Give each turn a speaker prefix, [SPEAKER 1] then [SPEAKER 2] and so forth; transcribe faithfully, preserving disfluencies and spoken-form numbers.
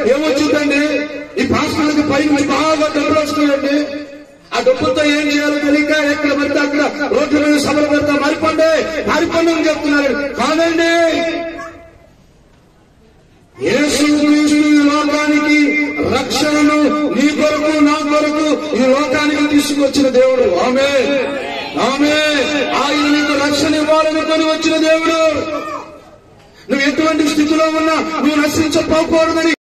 [SPEAKER 1] ఏమొచ్చిందండి? ఈ పాస్టర్లకు పై నుంచి బాగా డబ్బులు వస్తున్నాయండి. ఆ డబ్బులతో ఏం చేయాలో తెలియక ఎక్కడ పడితే అక్కడ రోడ్ల మీద సభలు పెడతా మారిపోండి మారిపోండి అని చెప్తున్నారు. కాదండి, యేసుక్రీస్తు ఈ లోకానికి రక్షణను నీ కొరకు నా కొరకు ఈ లోకానికి తీసుకొచ్చిన దేవుడు. ఆమేన్ ఆమేన్. ఆయన నీకు రక్షణ ఇవ్వాలని కొని వచ్చిన దేవుడు. నువ్వు ఎటువంటి స్థితిలో ఉన్నా నువ్వు నశించకపోకూడదని